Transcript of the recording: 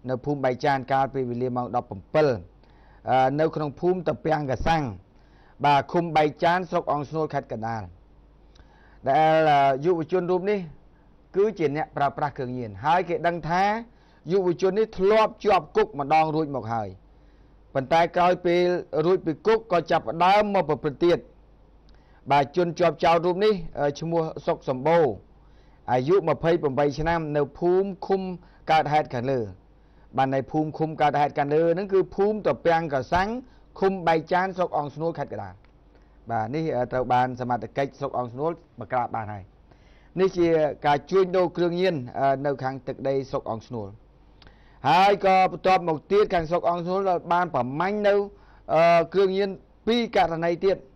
នៅភូមិបៃចានកាលពីវេលាម៉ោង 17 នៅក្នុងភូមិតពាំងកសាំងបាទឃុំបៃចានស្រុកអង្គស្នូលខេត្តកណ្ដាលដែលយុវជនរូបនេះគឺជាអ្នកប្រើប្រាស់គ្រឿងញៀនហើយគេដឹងថាយុវជននេះធ្លាប់ជាប់គុកម្ដងរួចមកហើយប៉ុន្តែក្រោយពេលរួចពីគុកក៏ចាប់ផ្ដើមមកប្រព្រឹត្តទៀតបាទជនជាប់ចោទរូបនេះឈ្មោះសុកសម្បូរអាយុ 28 ឆ្នាំនៅភូមិឃុំកើតហេតុខាងលើបាទในភូមិឃុំកើតហេតុខាងលើហ្នឹងគឺភូមិតពាំងកសាំងឃុំបៃចានស្រុកអង្គស្នួលខេត្តកណ្ដាលបាទនេះត្រូវបានសមត្ថកិច្ចស្រុកអង្គស្នួលបង្ក្រាបបានហើយនេះជាការជួញដូរគ្រឿងញៀននៅខាងទឹកដីស្រុកអង្គស្នួលហើយក៏បន្ទាប់មកទៀតខាងស្រុកអង្គស្នួលបានប្រមាញ់នៅគ្រឿងញៀន2ករណីទៀត